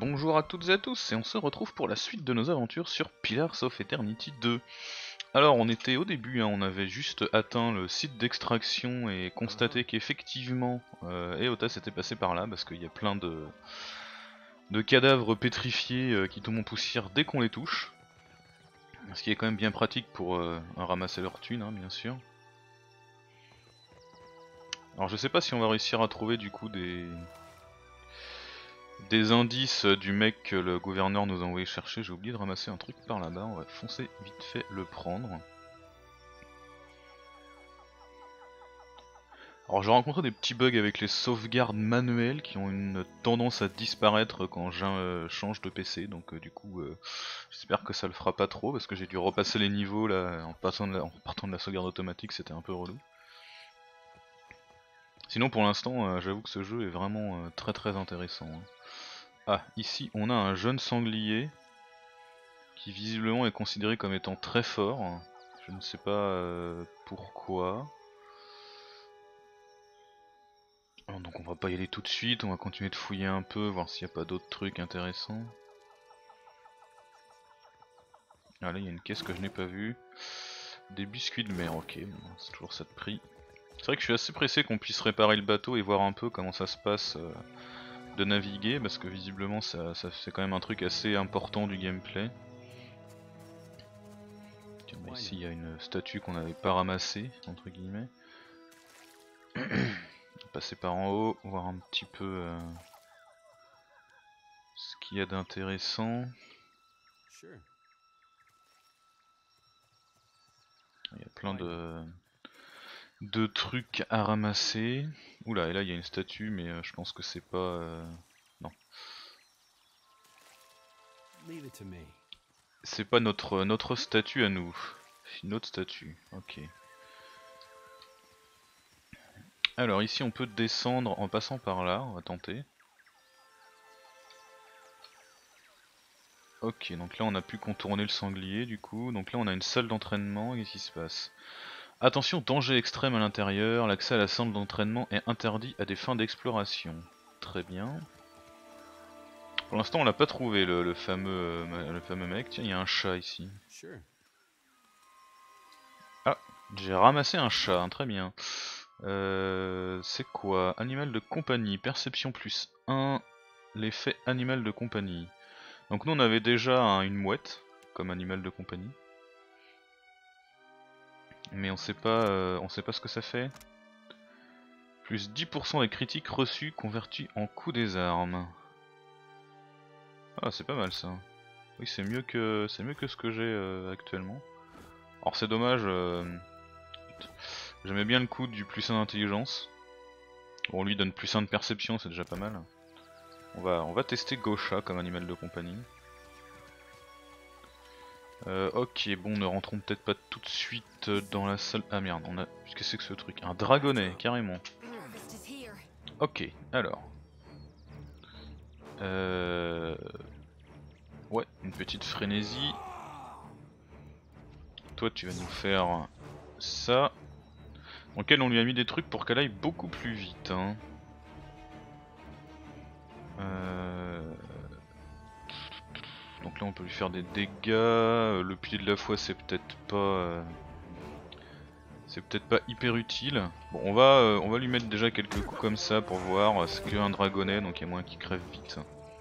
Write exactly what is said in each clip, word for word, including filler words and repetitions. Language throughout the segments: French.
Bonjour à toutes et à tous, et on se retrouve pour la suite de nos aventures sur Pillars of Eternity deux. Alors on était au début, hein, on avait juste atteint le site d'extraction et constaté qu'effectivement euh, Eota s'était passé par là, parce qu'il y a plein de, de cadavres pétrifiés euh, qui tombent en poussière dès qu'on les touche. Ce qui est quand même bien pratique pour euh, ramasser leur thune, hein, bien sûr. Alors je sais pas si on va réussir à trouver du coup des... des indices du mec que le gouverneur nous a envoyé chercher. J'ai oublié de ramasser un truc par là-bas, on va foncer vite fait le prendre. Alors j'ai rencontré des petits bugs avec les sauvegardes manuelles qui ont une tendance à disparaître quand je euh, change de P C, donc euh, du coup euh, j'espère que ça le fera pas trop parce que j'ai dû repasser les niveaux là en, passant de la, en partant de la sauvegarde automatique, c'était un peu relou. Sinon pour l'instant euh, j'avoue que ce jeu est vraiment euh, très très intéressant. Hein. Ah, ici on a un jeune sanglier qui visiblement est considéré comme étant très fort. Je ne sais pas euh, pourquoi. Donc on va pas y aller tout de suite, on va continuer de fouiller un peu, voir s'il n'y a pas d'autres trucs intéressants. Ah là il y a une caisse que je n'ai pas vue. Des biscuits de mer, ok, bon, c'est toujours ça de prix. C'est vrai que je suis assez pressé qu'on puisse réparer le bateau et voir un peu comment ça se passe euh, de naviguer, parce que visiblement ça, ça c'est quand même un truc assez important du gameplay. Tiens, bah ici il y a une statue qu'on n'avait pas ramassée, entre guillemets. Passer par en haut, voir un petit peu euh, ce qu'il y a d'intéressant. Il y a plein de, de trucs à ramasser. Oula, et là il y a une statue, mais euh, je pense que c'est pas... Euh... Non. C'est pas notre, notre statue à nous. Une autre statue, ok. Alors ici on peut descendre en passant par là, on va tenter. Ok, donc là on a pu contourner le sanglier du coup, donc là on a une salle d'entraînement, qu'est-ce qui se passe? Attention, danger extrême à l'intérieur, l'accès à la salle d'entraînement est interdit à des fins d'exploration. Très bien. Pour l'instant on l'a pas trouvé le, le, fameux, euh, le fameux mec, tiens il y a un chat ici. Ah, j'ai ramassé un chat, hein, très bien. Euh, c'est quoi? Animal de compagnie, perception plus un, l'effet animal de compagnie. Donc nous on avait déjà hein, une mouette comme animal de compagnie. Mais on sait pas euh, on sait pas ce que ça fait. Plus dix pour cent des critiques reçus convertis en coups des armes. Ah c'est pas mal ça. Oui c'est mieux que c'est mieux que ce que j'ai euh, actuellement. Alors c'est dommage, euh... j'aimais bien le coup du plus un d'intelligence. Bon, on lui donne plus un de perception, c'est déjà pas mal. On va, on va tester Gaucha comme animal de compagnie. Euh, ok, bon, ne rentrons peut-être pas tout de suite dans la salle. Ah merde, on a. Qu'est-ce que c'est que ce truc? Un dragonnet, carrément. Ok, alors. Euh... Ouais, une petite frénésie. Toi, tu vas nous faire ça. Dans lequel on lui a mis des trucs pour qu'elle aille beaucoup plus vite. Hein. Euh... Donc là on peut lui faire des dégâts, le pied de la foi c'est peut-être pas euh... c'est peut-être pas hyper utile. Bon on va euh, on va lui mettre déjà quelques coups comme ça pour voir, c'est que un dragonnet donc il y a moyen qu'il crève vite.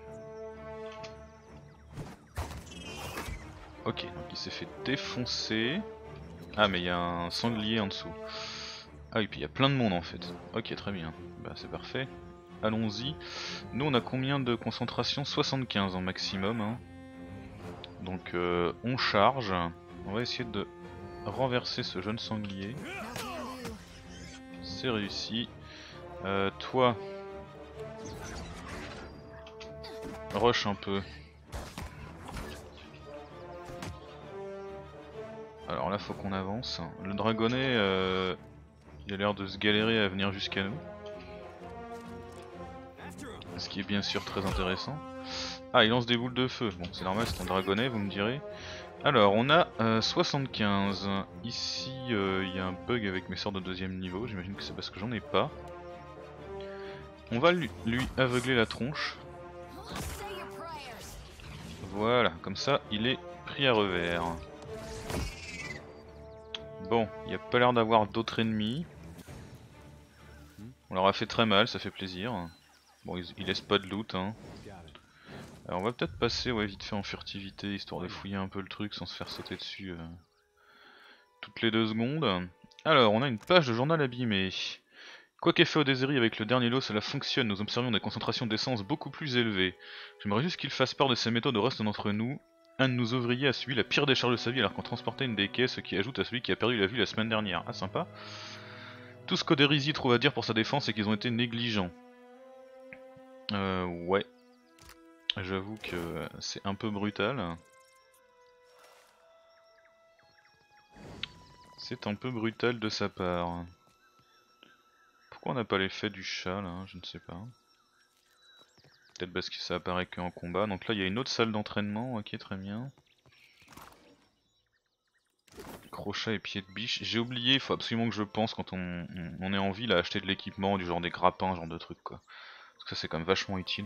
Ok donc il s'est fait défoncer. Ah mais il y a un sanglier en dessous. Ah oui puis il y a plein de monde en fait. Ok très bien, bah c'est parfait. Allons-y. Nous on a combien de concentration? soixante-quinze en maximum hein. Donc euh, on charge, on va essayer de renverser ce jeune sanglier. C'est réussi. Euh, toi, rush un peu. Alors là faut qu'on avance. Le dragonnet, euh, il a l'air de se galérer à venir jusqu'à nous. Ce qui est bien sûr très intéressant. Ah il lance des boules de feu, bon c'est normal c'est un dragonnet vous me direz. Alors on a euh, soixante-quinze, ici il euh, y a un bug avec mes sorts de deuxième niveau, j'imagine que c'est parce que j'en ai pas. On va lui, lui aveugler la tronche. Voilà, comme ça il est pris à revers. Bon, il n'y a pas l'air d'avoir d'autres ennemis. On leur a fait très mal, ça fait plaisir. Bon, ils, ils laissent pas de loot, hein. Alors on va peut-être passer ouais, vite fait en furtivité, histoire de fouiller un peu le truc sans se faire sauter dessus euh, toutes les deux secondes. Alors, on a une page de journal abîmé. Quoi qu'ait fait Odezeri avec le dernier lot, cela fonctionne, nous observions des concentrations d'essence beaucoup plus élevées. J'aimerais juste qu'il fasse part de ses méthodes au reste d'entre nous. Un de nos ouvriers a subi la pire décharge de sa vie alors qu'on transportait une des caisses, ce qui ajoute à celui qui a perdu la vue la semaine dernière. Ah, sympa. Tout ce qu'Oderizi trouve à dire pour sa défense, c'est qu'ils ont été négligents. Euh, ouais. J'avoue que c'est un peu brutal. C'est un peu brutal de sa part. Pourquoi on n'a pas l'effet du chat là? Je ne sais pas. Peut-être parce que ça apparaît qu'en combat. Donc là il y a une autre salle d'entraînement, ok très bien. Crochet et pied de biche. J'ai oublié, il faut absolument que je pense quand on, on, on est en ville à acheter de l'équipement, du genre des grappins, genre de trucs quoi. Parce que ça c'est quand même vachement utile.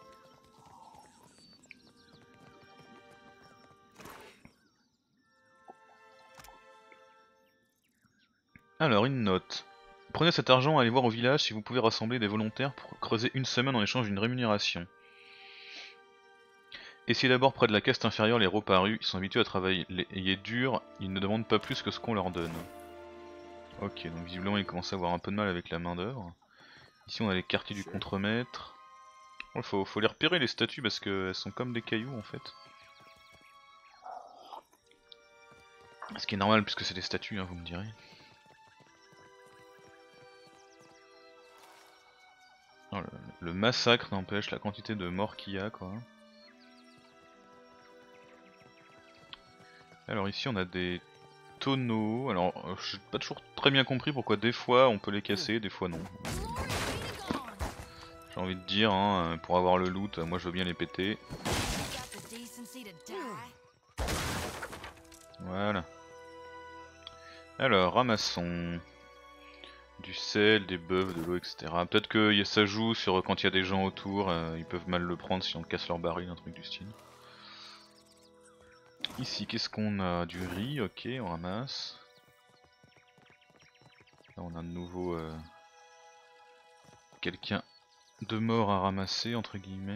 Alors une note. Prenez cet argent et allez voir au village si vous pouvez rassembler des volontaires pour creuser une semaine en échange d'une rémunération. Essayez d'abord près de la caste inférieure les reparus, ils sont habitués à travailler dur, ils ne demandent pas plus que ce qu'on leur donne. Ok, donc visiblement ils commencent à avoir un peu de mal avec la main d'œuvre. Ici on a les quartiers du contremaître. Oh, faut, faut les repérer les statues parce qu'elles sont comme des cailloux en fait. Ce qui est normal puisque c'est des statues, hein, vous me direz. Oh, le, le massacre n'empêche, la quantité de morts qu'il y a quoi. Alors ici on a des tonneaux, alors euh, j'ai pas toujours très bien compris pourquoi des fois on peut les casser, des fois non. J'ai envie de dire, hein, pour avoir le loot, moi je veux bien les péter. Voilà. Alors, ramassons du sel, des bœufs, de l'eau, et cetera. Peut-être que ça joue sur quand il y a des gens autour, euh, ils peuvent mal le prendre si on casse leur baril, un truc du style. Ici, qu'est-ce qu'on a? Du riz, ok, on ramasse. Là, on a de nouveau euh, quelqu'un de mort à ramasser, entre guillemets.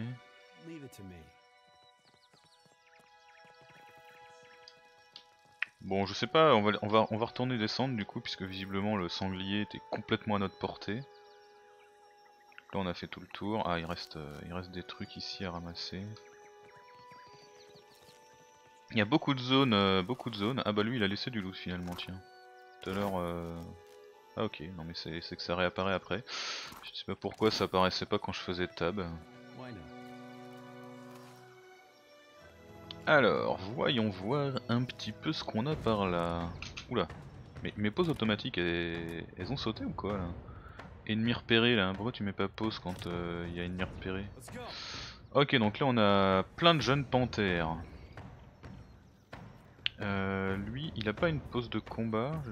Bon, je sais pas, on va, on va, on va retourner descendre du coup, puisque visiblement le sanglier était complètement à notre portée. Là, on a fait tout le tour. Ah, il reste, euh, il reste des trucs ici à ramasser. Il y a beaucoup de zones, euh, beaucoup de zones. Ah bah lui, il a laissé du loot finalement, tiens. Tout à l'heure... Euh... Ah ok, non mais c'est que ça réapparaît après. Je sais pas pourquoi ça apparaissait pas quand je faisais tab. Alors, voyons voir un petit peu ce qu'on a par là. Oula, mais mes pauses automatiques, elles, elles ont sauté ou quoi là? Ennemi repéré là, pourquoi tu mets pas pause quand il euh, y a ennemi repéré? Ok, donc là on a plein de jeunes panthères. Euh, lui, il a pas une pause de combat. Je...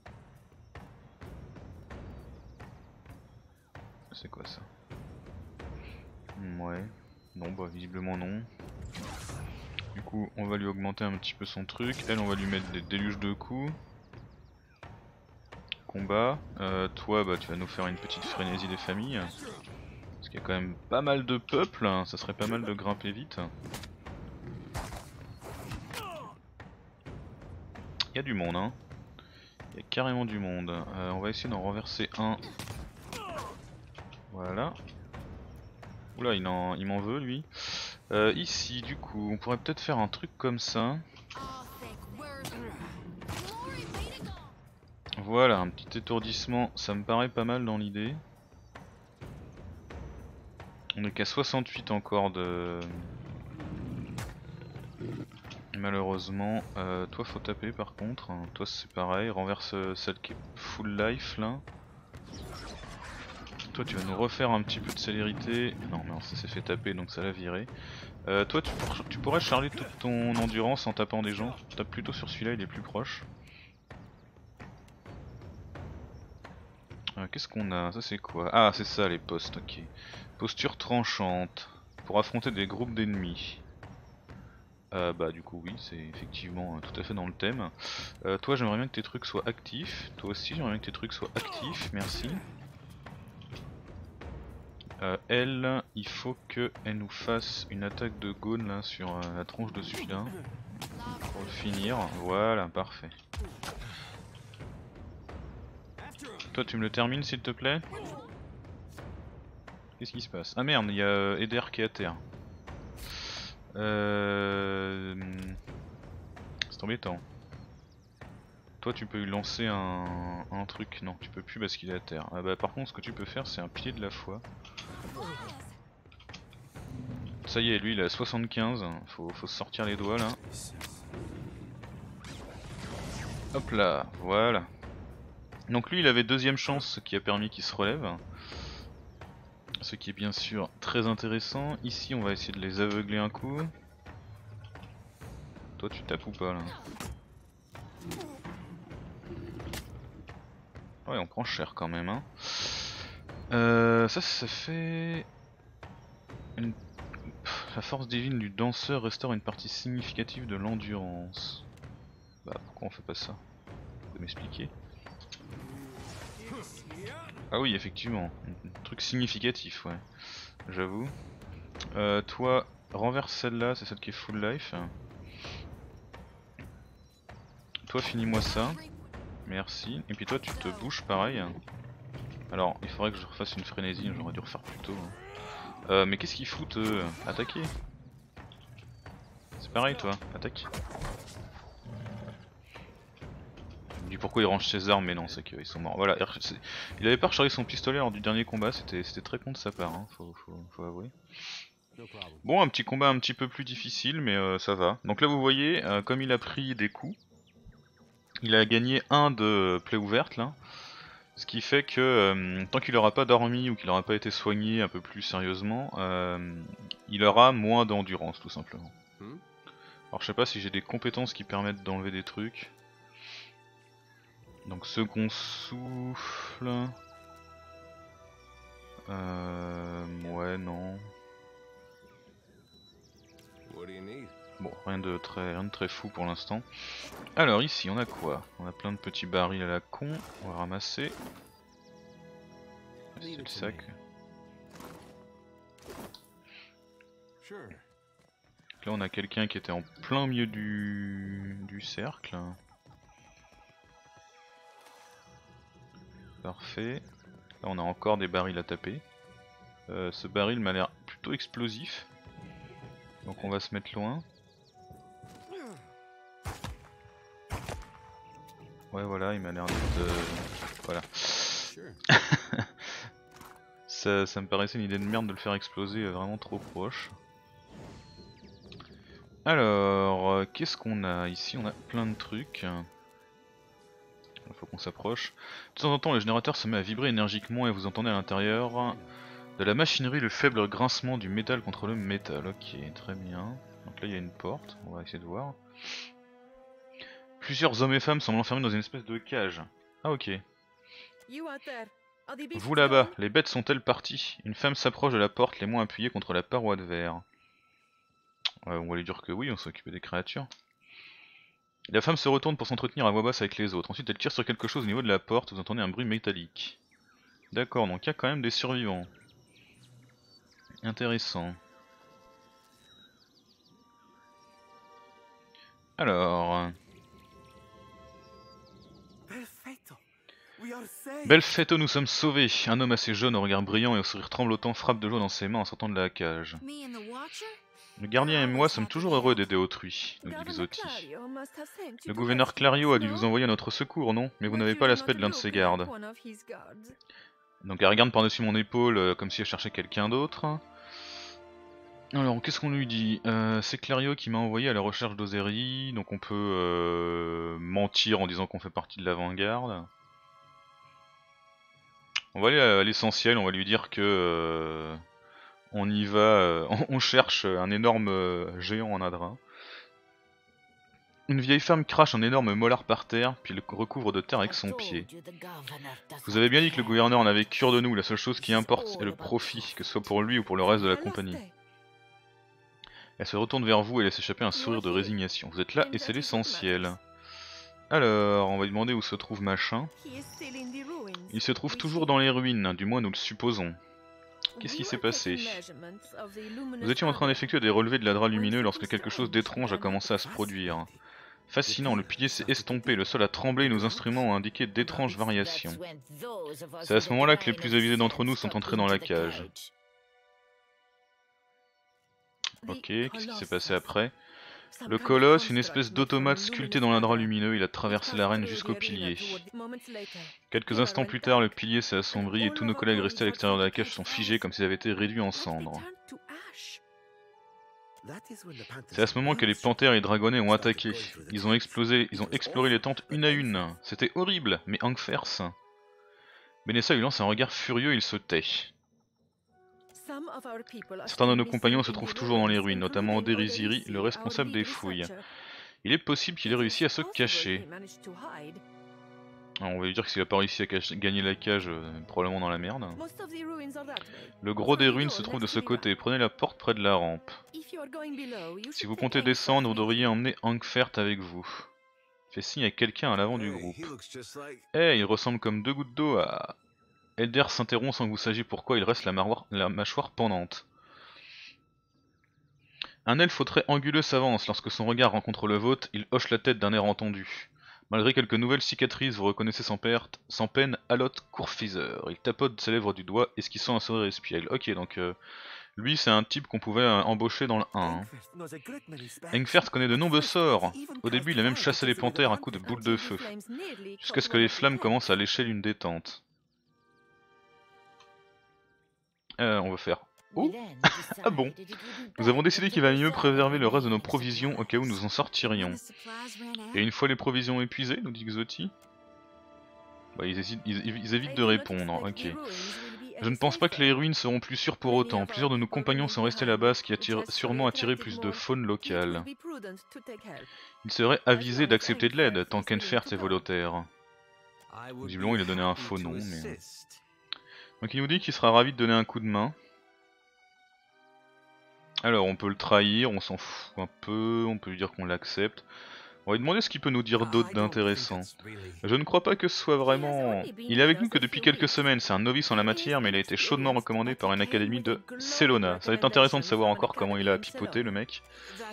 C'est quoi ça? Ouais, non bah visiblement non. Du coup on va lui augmenter un petit peu son truc, elle on va lui mettre des déluges de coups. Combat, euh, toi bah tu vas nous faire une petite frénésie des familles. Parce qu'il y a quand même pas mal de peuple, hein. Ça serait pas mal de grimper vite. Il y a du monde hein. Il y a carrément du monde. Euh, on va essayer d'en renverser un. Voilà. Oula il m'en veut lui. Euh, ici du coup on pourrait peut-être faire un truc comme ça. Voilà, un petit étourdissement, ça me paraît pas mal dans l'idée. On est qu'à soixante-huit encore de... Malheureusement, euh, toi faut taper par contre, toi c'est pareil, renverse celle qui est full life là. Toi tu vas nous refaire un petit peu de célérité, non mais ça s'est fait taper donc ça l'a viré. Euh, toi tu, pour... tu pourrais charger toute ton endurance en tapant des gens, tape plutôt sur celui-là, il est plus proche. Euh, Qu'est-ce qu'on a? Ça c'est quoi? Ah c'est ça les postes, ok. Posture tranchante, pour affronter des groupes d'ennemis. Euh, bah du coup oui, c'est effectivement euh, tout à fait dans le thème. Euh, toi j'aimerais bien que tes trucs soient actifs. Toi aussi j'aimerais bien que tes trucs soient actifs, merci. Euh, elle, il faut qu'elle nous fasse une attaque de Gaune là sur euh, la tronche de celui-là. Pour le finir, voilà, parfait. Toi tu me le termines s'il te plaît. Qu'est-ce qui se passe? Ah merde, il y a euh, Eder qui est à terre. Euh... C'est embêtant. Toi tu peux lui lancer un, un truc, non tu peux plus parce qu'il est à terre. Ah bah par contre ce que tu peux faire c'est un pilier de la foi. Ça y est, lui il a soixante-quinze, faut, faut se sortir les doigts là. Hop là, voilà. Donc lui il avait deuxième chance, ce qui a permis qu'il se relève. Ce qui est bien sûr très intéressant. Ici on va essayer de les aveugler un coup. Toi tu tapes ou pas là? Ouais on prend cher quand même hein. Euh, ça ça fait... Une... La force divine du danseur restaure une partie significative de l'endurance. Bah pourquoi on fait pas ça? Vous pouvez m'expliquer? Ah oui effectivement, un truc significatif ouais, j'avoue. Euh, toi, renverse celle-là, c'est celle qui est full life. Toi finis-moi ça, merci. Et puis toi tu te bouges pareil. Alors il faudrait que je refasse une frénésie, j'aurais dû refaire plus tôt. Euh, mais qu'est-ce qu'ils foutent eux? Attaquer. C'est pareil toi, attaque. Je me dis pourquoi il range ses armes, mais non, c'est qu'ils sont morts. Voilà, il avait pas rechargé son pistolet lors du dernier combat, c'était très con de sa part, hein. faut, faut, faut avouer. Bon, un petit combat un petit peu plus difficile, mais euh, ça va. Donc là vous voyez, euh, comme il a pris des coups, il a gagné un de plaie ouverte là. Ce qui fait que euh, tant qu'il aura pas dormi ou qu'il aura pas été soigné un peu plus sérieusement, euh, il aura moins d'endurance tout simplement. Alors je sais pas si j'ai des compétences qui permettent d'enlever des trucs. Donc second souffle... Euh... Ouais non... Bon, rien de très, rien de très fou pour l'instant. Alors ici on a quoi? On a plein de petits barils à la con, on va ramasser. C'est le sac. Là on a quelqu'un qui était en plein milieu du, du cercle. Parfait. Là on a encore des barils à taper. Euh, ce baril m'a l'air plutôt explosif. Donc on va se mettre loin. Ouais voilà, il m'a l'air d'être... Euh... Voilà. ça, ça me paraissait une idée de merde de le faire exploser vraiment trop proche. Alors, euh, qu'est-ce qu'on a ici? On a plein de trucs. Il faut qu'on s'approche. De temps en temps, le générateur se met à vibrer énergiquement et vous entendez à l'intérieur de la machinerie le faible grincement du métal contre le métal. Ok, très bien. Donc là, il y a une porte. On va essayer de voir. Plusieurs hommes et femmes semblent enfermés dans une espèce de cage. Ah ok. Vous là-bas, les bêtes sont-elles parties? Une femme s'approche de la porte, les mains appuyées contre la paroi de verre. Euh, on va lui dire que oui, on s'occupe des créatures. La femme se retourne pour s'entretenir à voix basse avec les autres. Ensuite elle tire sur quelque chose au niveau de la porte, vous entendez un bruit métallique. D'accord, donc il y a quand même des survivants. Intéressant. Alors... Belfetto, nous sommes sauvés. Un homme assez jeune au regard brillant et au sourire tremblotant frappe de joie dans ses mains en sortant de la cage. Le gardien et moi sommes toujours heureux d'aider autrui, nous dit Xotti. Le gouverneur Clario a dû vous envoyer à notre secours, non? Mais vous n'avez pas l'aspect de l'un de ses gardes. Donc elle regarde par-dessus mon épaule euh, comme si elle cherchait quelqu'un d'autre. Alors qu'est-ce qu'on lui dit? euh, C'est Clario qui m'a envoyé à la recherche d'Ozeri, donc on peut euh, mentir en disant qu'on fait partie de l'avant-garde. On va aller à l'essentiel, on va lui dire que... Euh, on y va, euh, on cherche un énorme euh, géant en adrin. Une vieille femme crache un énorme molar par terre, puis le recouvre de terre avec son pied. Vous avez bien dit que le gouverneur en avait cure de nous, la seule chose qui importe est le profit, que ce soit pour lui ou pour le reste de la compagnie. Elle se retourne vers vous et laisse échapper un sourire de résignation. Vous êtes là et c'est l'essentiel. Alors, on va lui demander où se trouve machin. Il se trouve toujours dans les ruines, du moins nous le supposons. Qu'est-ce qui s'est passé? Nous étions en train d'effectuer des relevés de l'adra lumineux lorsque quelque chose d'étrange a commencé à se produire. Fascinant, le pilier s'est estompé, le sol a tremblé et nos instruments ont indiqué d'étranges variations. C'est à ce moment-là que les plus avisés d'entre nous sont entrés dans la cage. Ok, qu'est-ce qui s'est passé après? Le colosse, une espèce d'automate sculpté dans l'indra lumineux, il a traversé l'arène jusqu'au pilier. Quelques instants plus tard, le pilier s'est assombri et tous nos collègues restés à l'extérieur de la cage sont figés comme s'ils avaient été réduits en cendres. C'est à ce moment que les panthères et les dragonnets ont attaqué. Ils ont explosé, ils ont exploré les tentes une à une. C'était horrible, mais Ankfers... Benessa lui lance un regard furieux et il se tait. Certains de nos compagnons se trouvent toujours dans les ruines, notamment Oderiziri, le responsable des fouilles. Il est possible qu'il ait réussi à se cacher. Alors on va lui dire que s'il a pas réussi à gagner la cage, euh, probablement dans la merde. Le gros des ruines se trouve de ce côté, prenez la porte près de la rampe. Si vous comptez descendre, vous devriez emmener Ankfert avec vous. Fait signe à quelqu'un à l'avant du groupe. Eh, hey, il ressemble comme deux gouttes d'eau à... Elder s'interrompt sans que vous sachiez pourquoi il reste la, la mâchoire pendante. Un elfe au trait anguleux s'avance, lorsque son regard rencontre le vôtre, il hoche la tête d'un air entendu. Malgré quelques nouvelles cicatrices, vous reconnaissez sans perte, sans peine Alot Courfizer. Il tapote ses lèvres du doigt, esquissant un sourire espiègle. Ok, donc euh, lui c'est un type qu'on pouvait euh, embaucher dans le un. Hein. Engfert connaît de nombreux sorts. Au début il a même chassé les panthères à coups de boules de feu, jusqu'à ce que les flammes commencent à lécher l'une des tentes. Euh, on va faire... Oh. Ah bon. Nous avons décidé qu'il va mieux préserver le reste de nos provisions au cas où nous en sortirions. Et une fois les provisions épuisées, nous dit Xotti. Bah ils, hésitent, ils, ils évitent de répondre, ok. Je ne pense pas que les ruines seront plus sûres pour autant. Plusieurs de nos compagnons sont restés là-bas, ce qui a sûrement attiré plus de faune locale. Il serait avisé d'accepter de l'aide, tant qu'Enfert est volontaire. Visiblement il a donné un faux nom, mais... Donc il nous dit qu'il sera ravi de donner un coup de main. Alors on peut le trahir, on s'en fout un peu, on peut lui dire qu'on l'accepte. On va lui demander ce qu'il peut nous dire d'autre d'intéressant. Je ne crois pas que ce soit vraiment... Il est avec nous que depuis quelques semaines, c'est un novice en la matière, mais il a été chaudement recommandé par une académie de Celona. Ça va être intéressant de savoir encore comment il a pipoté le mec.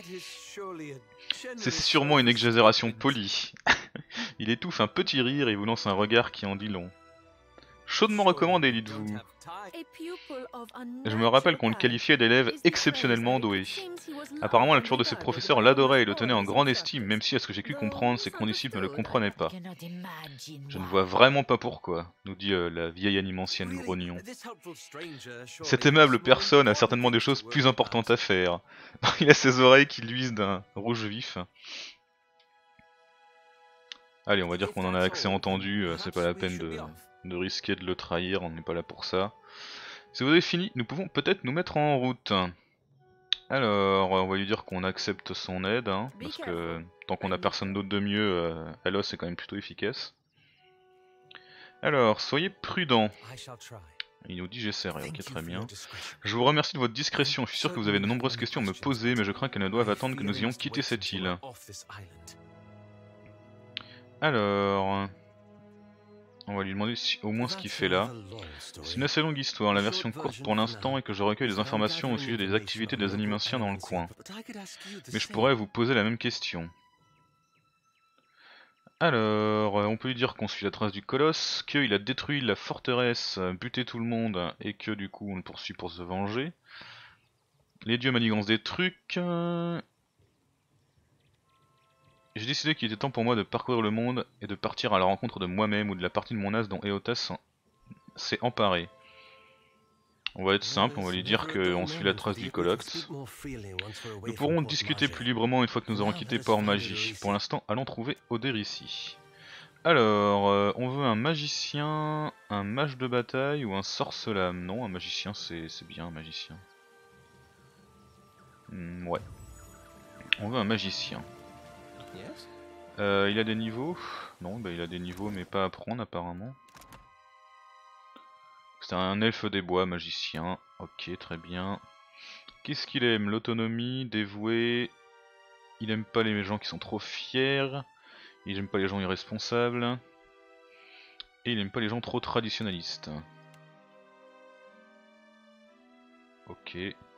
C'est sûrement une exagération polie. Il étouffe un petit rire et vous lance un regard qui en dit long. Chaudement recommandé, dites-vous. Je me rappelle qu'on le qualifiait d'élève exceptionnellement doué. Apparemment la plupart de ses professeurs l'adoraient et le tenaient en grande estime, même si à ce que j'ai pu comprendre, ses condisciples ne le comprenaient pas. Je ne vois vraiment pas pourquoi, nous dit euh, la vieille animancienne grognon. Cette aimable personne a certainement des choses plus importantes à faire. Il a ses oreilles qui luisent d'un rouge vif. Allez, on va dire qu'on en a accès entendu, euh, c'est pas la peine de... de risquer de le trahir, on n'est pas là pour ça. Si vous avez fini, nous pouvons peut-être nous mettre en route. Alors, on va lui dire qu'on accepte son aide, hein, parce que tant qu'on a personne d'autre de mieux, euh, Elos est quand même plutôt efficace. Alors, soyez prudents. Il nous dit j'essaierai, ok très bien. Je vous remercie de votre discrétion, je suis sûr que vous avez de nombreuses questions à me poser, mais je crains qu'elles ne doivent attendre que nous ayons quitté cette île. Alors... On va lui demander si, au moins ce qu'il fait là. C'est une assez longue histoire, la version courte pour l'instant est que je recueille des informations au sujet des activités des animanciens dans le coin. Mais je pourrais vous poser la même question. Alors, on peut lui dire qu'on suit la trace du colosse, qu'il a détruit la forteresse, buté tout le monde, et que du coup on le poursuit pour se venger. Les dieux manigancent des trucs... J'ai décidé qu'il était temps pour moi de parcourir le monde et de partir à la rencontre de moi-même ou de la partie de mon as dont Eotas s'est emparé. On va être simple, on va lui dire qu'on suit la trace du colloque. Nous pourrons discuter plus librement une fois que nous aurons quitté Port-Magie. Pour l'instant, allons trouver Oder ici. Alors, euh, on veut un magicien, un mage de bataille ou un sorcelame. Non, un magicien c'est bien un magicien. Hmm, ouais. On veut un magicien. Euh, il a des niveaux? Non, bah il a des niveaux mais pas à prendre apparemment. C'est un elfe des bois, magicien. Ok, très bien. Qu'est-ce qu'il aime? L'autonomie, dévoué. Il aime pas les gens qui sont trop fiers. Il aime pas les gens irresponsables. Et il aime pas les gens trop traditionnalistes. Ok.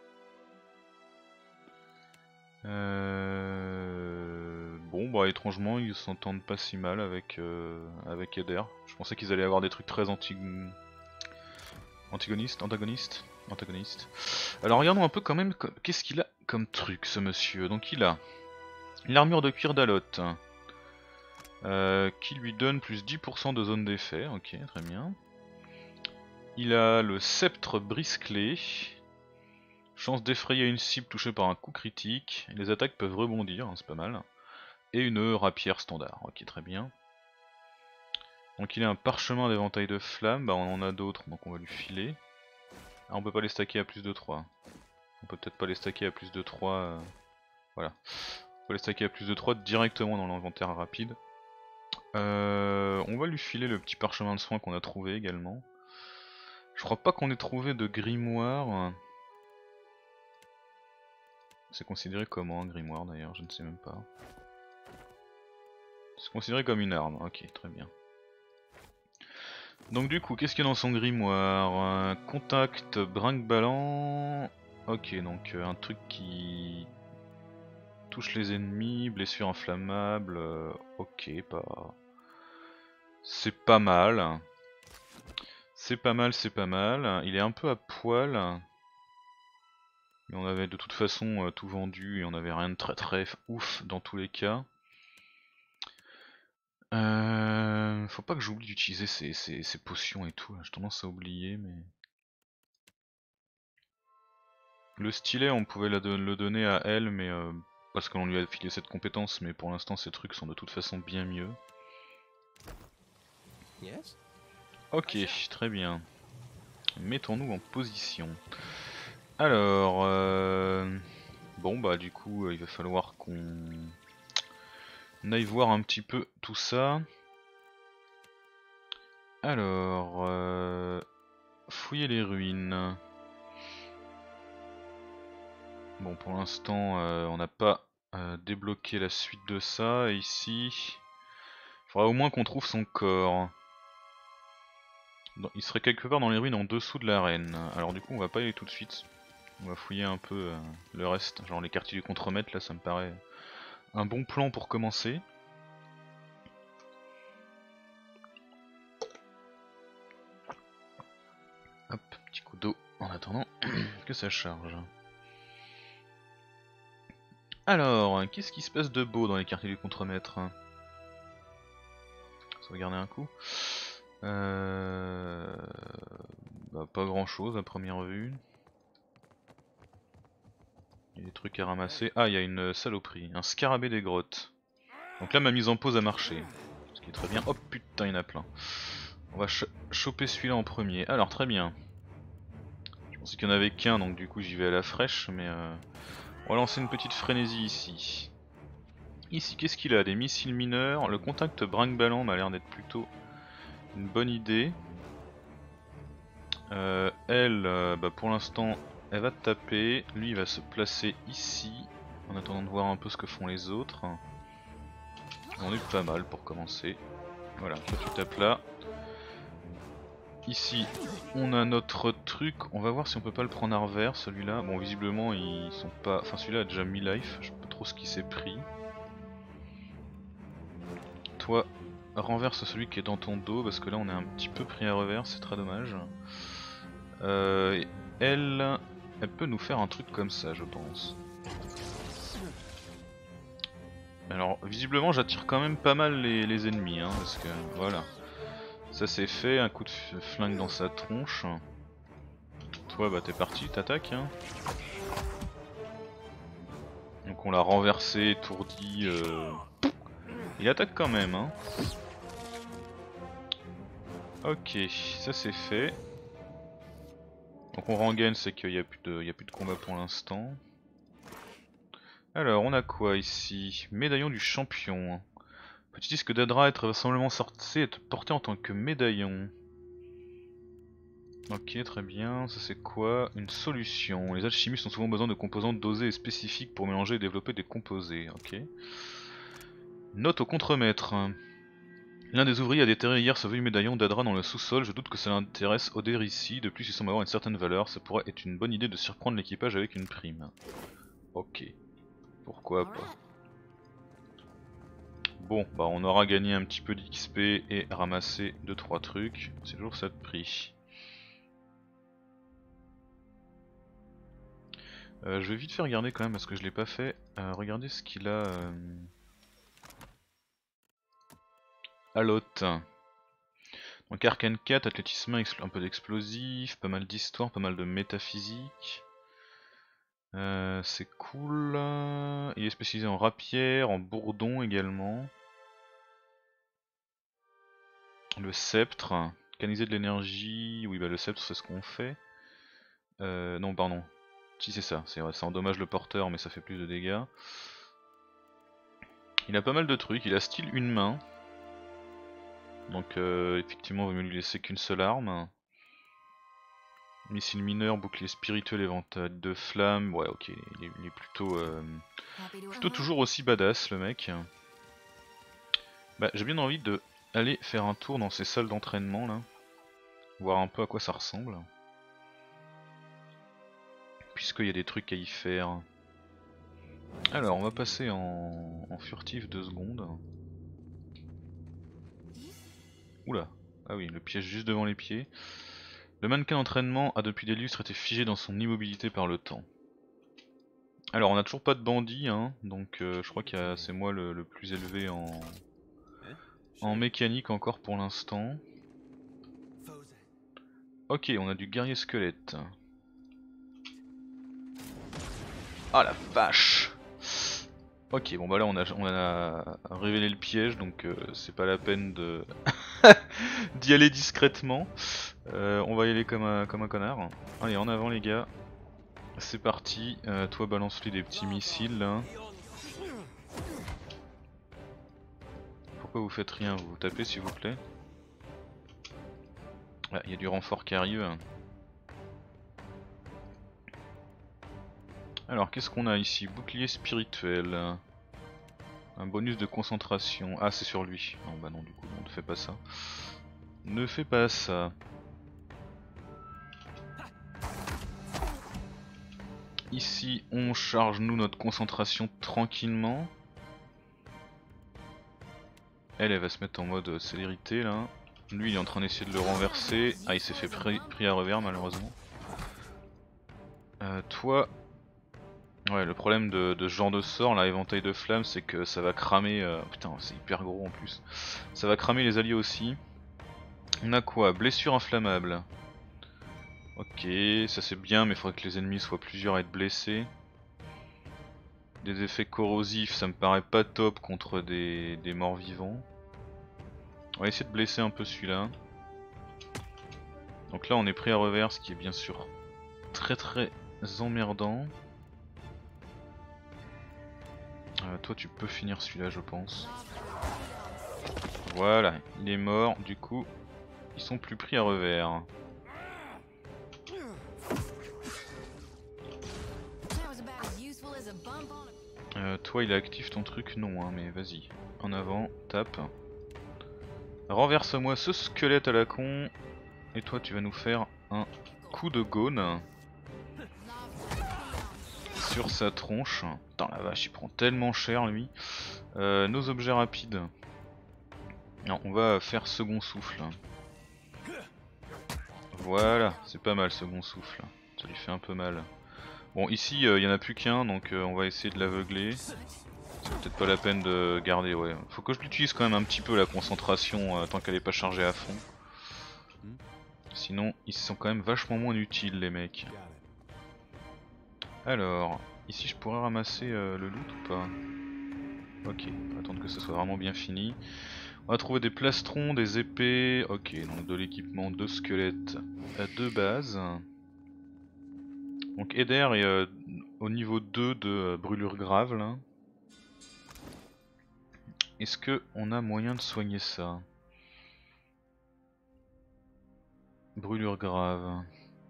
Euh... Bon bah étrangement ils s'entendent pas si mal avec, euh, avec Eder. Je pensais qu'ils allaient avoir des trucs très anti... antagonistes, antagonistes, antagonistes. Alors regardons un peu quand même qu'est-ce qu'il a comme truc ce monsieur. Donc il a l'armure de cuir d'Aloth euh, qui lui donne plus dix pour cent de zone d'effet, ok très bien. Il a le sceptre brise-clé. Chance d'effrayer une cible touchée par un coup critique. Les attaques peuvent rebondir, hein, c'est pas mal. Et une rapière standard, ok très bien. Donc il a un parchemin d'éventail de flammes, bah on en a d'autres donc on va lui filer. Ah, on peut pas les stacker à plus de trois. On peut peut-être pas les stacker à plus de trois. Euh... Voilà. On peut les stacker à plus de trois directement dans l'inventaire rapide. Euh... On va lui filer le petit parchemin de soins qu'on a trouvé également. Je crois pas qu'on ait trouvé de grimoire. C'est considéré comment un grimoire d'ailleurs, je ne sais même pas. C'est considéré comme une arme, ok très bien. Donc du coup, qu'est-ce qu'il y a dans son grimoire? Contact, brinque-ballant... Ok, donc euh, un truc qui touche les ennemis, blessure inflammable... Euh, ok, pas... C'est pas mal. C'est pas mal, c'est pas mal. Il est un peu à poil. Mais on avait de toute façon euh, tout vendu et on avait rien de très très ouf dans tous les cas. Euh, faut pas que j'oublie d'utiliser ces, ces, ces potions et tout, j'ai tendance à oublier mais... Le stylet on pouvait la don le donner à elle mais euh, parce qu'on lui a filé cette compétence mais pour l'instant ces trucs sont de toute façon bien mieux. Yes. Ok, très bien. Mettons-nous en position. Alors... Euh... Bon bah du coup euh, il va falloir qu'on aille voir un petit peu tout ça. Alors... Euh... Fouiller les ruines. Bon pour l'instant euh, on n'a pas euh, débloqué la suite de ça et ici il faudra au moins qu'on trouve son corps. Il serait quelque part dans les ruines en dessous de l'arène. Alors du coup on va pas y aller tout de suite. On va fouiller un peu euh, le reste, genre les quartiers du contremaître là ça me paraît un bon plan pour commencer. Hop, petit coup d'eau en attendant que ça charge. Alors, qu'est-ce qui se passe de beau dans les quartiers du contremaître? Sauvegarder un coup. Euh... Bah, pas grand chose à première vue. Il y a des trucs à ramasser. Ah, il y a une saloperie, un scarabée des grottes. Donc là, ma mise en pause a marché. Ce qui est très bien. Oh putain, il y en a plein. On va ch choper celui-là en premier. Alors, très bien. Je pensais qu'il n'y en avait qu'un, donc du coup, j'y vais à la fraîche. Mais euh... on va lancer une petite frénésie ici. Ici, qu'est-ce qu'il a? Des missiles mineurs. Le contact brinque-ballant m'a l'air d'être plutôt une bonne idée. Euh, elle, euh, bah pour l'instant, elle va taper. Lui, il va se placer ici, en attendant de voir un peu ce que font les autres. On est pas mal pour commencer. Voilà, toi tu tapes là. Ici, on a notre truc. On va voir si on peut pas le prendre à revers, celui-là. Bon, visiblement, ils sont pas... Enfin, celui-là a déjà mis life. Je sais pas trop ce qui s'est pris. Toi, renverse celui qui est dans ton dos, parce que là, on est un petit peu pris à revers. C'est très dommage. Euh, elle, elle peut nous faire un truc comme ça, je pense. Alors, visiblement, j'attire quand même pas mal les, les ennemis, hein, parce que voilà. Ça c'est fait, un coup de flingue dans sa tronche. Toi, bah t'es parti, t'attaques. Hein. Donc on l'a renversé, étourdi. Euh... Il attaque quand même. Hein. Ok, ça c'est fait. Donc on rengaine, c'est qu'il n'y a, a plus de combat pour l'instant. Alors on a quoi ici? Médaillon du champion. Petit disque d'Adra, être vraisemblablement sorti, être porté en tant que médaillon. Ok, très bien. Ça c'est quoi? Une solution. Les alchimistes ont souvent besoin de composants dosés et spécifiques pour mélanger et développer des composés. Ok. Note au contremaître. L'un des ouvriers a déterré hier ce vieux médaillon d'Adra dans le sous-sol. Je doute que ça l'intéresse Oder ici. De plus, il semble avoir une certaine valeur. Ça pourrait être une bonne idée de surprendre l'équipage avec une prime. Ok. Pourquoi pas. Bon, bah on aura gagné un petit peu d'X P et ramassé deux trois trucs. C'est toujours ça de prix. Euh, je vais vite faire regarder quand même parce que je l'ai pas fait. Euh, regardez ce qu'il a euh... à l'hôte. Donc Arcane quatre, athlétisme, un peu d'explosif, pas mal d'histoire, pas mal de métaphysique. Euh, c'est cool. Il est spécialisé en rapière, en bourdon également. Le sceptre, canaliser de l'énergie. Oui, bah le sceptre c'est ce qu'on fait. Euh, non, pardon. Si c'est ça, c'est vrai, ça endommage le porteur mais ça fait plus de dégâts. Il a pas mal de trucs, il a style une main. Donc euh, effectivement, il vaut mieux lui laisser qu'une seule arme. Missile mineur, bouclier spirituel, éventail de flammes. Ouais, ok, il est, il est plutôt, euh, plutôt toujours aussi badass le mec. Bah, j'ai bien envie de aller faire un tour dans ces salles d'entraînement là. Voir un peu à quoi ça ressemble. Puisqu'il y a des trucs à y faire. Alors, on va passer en, en furtif deux secondes. Oula, ah oui, le piège juste devant les pieds. Le mannequin d'entraînement a depuis des lustres été figé dans son immobilité par le temps. Alors on a toujours pas de bandit, hein, donc euh, je crois que c'est moi le, le plus élevé en, en mécanique encore pour l'instant. Ok, on a du guerrier squelette. Ah la vache! Ok, bon bah là on a, on a révélé le piège, donc euh, c'est pas la peine de d'y aller discrètement. Euh, on va y aller comme un, comme un connard. Allez, en avant les gars. C'est parti, euh, toi balance-lui des petits missiles là. Pourquoi vous faites rien? Vous vous tapez s'il vous plaît. Ah, il y a du renfort qui arrive. Alors qu'est-ce qu'on a ici? Bouclier spirituel. Un bonus de concentration. Ah c'est sur lui. Non bah non du coup on ne fait pas ça. Ne fais pas ça. Ici on charge nous notre concentration tranquillement. Elle, elle va se mettre en mode célérité là. Lui il est en train d'essayer de le renverser. Ah il s'est fait pris, pris à revers malheureusement. Euh, toi... Ouais, le problème de, de ce genre de sort là, éventail de flammes, c'est que ça va cramer... Euh... Putain c'est hyper gros en plus. Ça va cramer les alliés aussi. On a quoi? Blessure inflammable. Ok, ça c'est bien mais il faudrait que les ennemis soient plusieurs à être blessés. Des effets corrosifs, ça me paraît pas top contre des, des morts vivants. On va essayer de blesser un peu celui-là. Donc là on est pris à revers, ce qui est bien sûr très très emmerdant. Euh, toi tu peux finir celui-là je pense. Voilà, il est mort, du coup ils sont plus pris à revers. Euh, toi il active ton truc? Non hein, mais vas-y, en avant, tape. Renverse-moi ce squelette à la con. Et toi tu vas nous faire un coup de gaune sur sa tronche. Putain la vache, il prend tellement cher lui. Euh, nos objets rapides. Non, on va faire second souffle. Voilà, c'est pas mal second souffle. Ça lui fait un peu mal. Bon ici il euh, y en a plus qu'un donc euh, on va essayer de l'aveugler. C'est peut-être pas la peine de garder, ouais. Faut que je l'utilise quand même un petit peu la concentration euh, tant qu'elle est pas chargée à fond. Sinon ils sont quand même vachement moins utiles les mecs. Alors, ici je pourrais ramasser euh, le loot ou pas? Ok, on va attendre que ce soit vraiment bien fini. On va trouver des plastrons, des épées, ok, donc de l'équipement de squelettes à deux bases. Donc Eder est euh, au niveau deux de euh, brûlure grave là. Est-ce que on a moyen de soigner ça? Brûlure grave.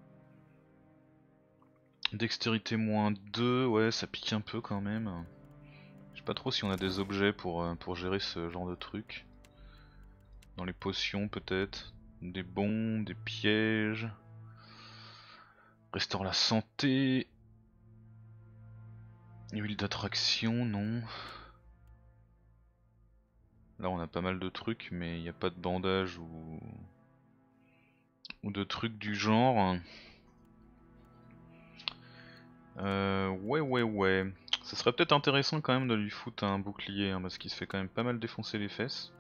Dextérité moins deux, ouais ça pique un peu quand même. Je sais pas trop si on a des objets pour, pour gérer ce genre de truc. Dans les potions peut-être. Des bons, des pièges. Restaure la santé. Huile d'attraction, non. Là on a pas mal de trucs mais il n'y a pas de bandage ou... ou de trucs du genre. Euh, ouais ouais ouais. Ça serait peut-être intéressant quand même de lui foutre un bouclier hein, parce qu'il se fait quand même pas mal défoncer les fesses.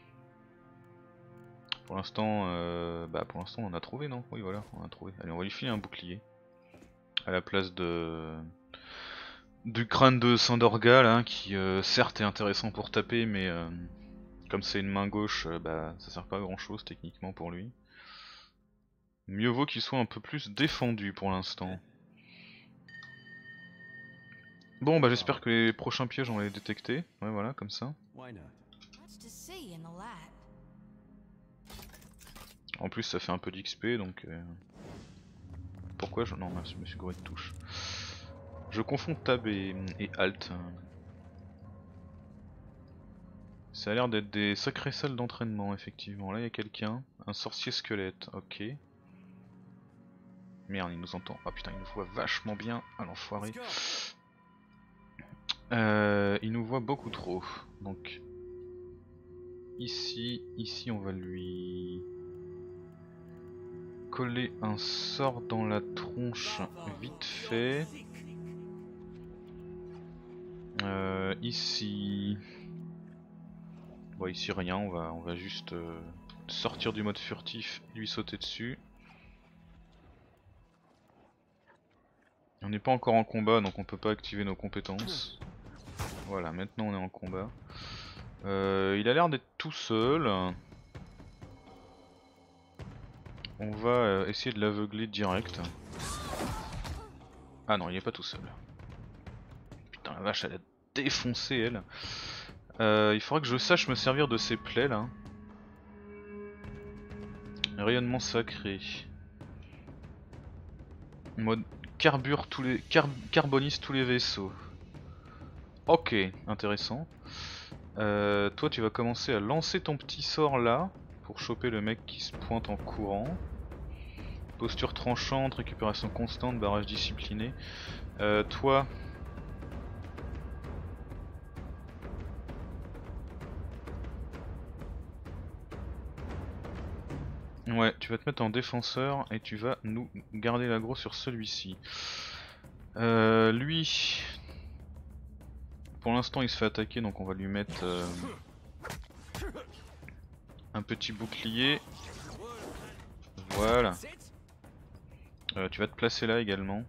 Pour l'instant, euh, bah pour l'instant on en a trouvé non? Oui voilà, on en a trouvé. Allez on va lui filer un bouclier. À la place de... du crâne de Sandorga là, qui euh, certes est intéressant pour taper mais euh, comme c'est une main gauche, euh, bah ça sert pas à grand chose techniquement pour lui. Mieux vaut qu'il soit un peu plus défendu pour l'instant. Bon bah j'espère que les prochains pièges on va les détecter, ouais voilà comme ça. En plus ça fait un peu d'X P donc... Euh... Pourquoi je... Non merci, je me suis gouré de touche. Je confonds Tab et, et Alt. Ça a l'air d'être des sacrées salles d'entraînement effectivement. Là il y a quelqu'un, un sorcier squelette, ok. Merde il nous entend, ah putain il nous voit vachement bien, à l'enfoiré. Euh, il nous voit beaucoup trop, donc ici, ici on va lui coller un sort dans la tronche vite fait. Euh, ici, bon ici rien, on va, on va juste euh, sortir du mode furtif et lui sauter dessus. On n'est pas encore en combat donc on peut pas activer nos compétences. Voilà, maintenant on est en combat. Euh, il a l'air d'être tout seul. On va euh, essayer de l'aveugler direct. Ah non, il est pas tout seul. Putain la vache, elle a défoncé elle. Euh, il faudra que je sache me servir de ces plaies là. Rayonnement sacré. Mode carbure tous les car carbonise tous les vaisseaux. Ok, intéressant. Euh, toi tu vas commencer à lancer ton petit sort là pour choper le mec qui se pointe en courant. Posture tranchante, récupération constante, barrage discipliné. Euh, toi... Ouais, tu vas te mettre en défenseur et tu vas nous garder l'aggro sur celui-ci. Euh, lui... Pour l'instant il se fait attaquer donc on va lui mettre euh, un petit bouclier. Voilà. Euh, tu vas te placer là également.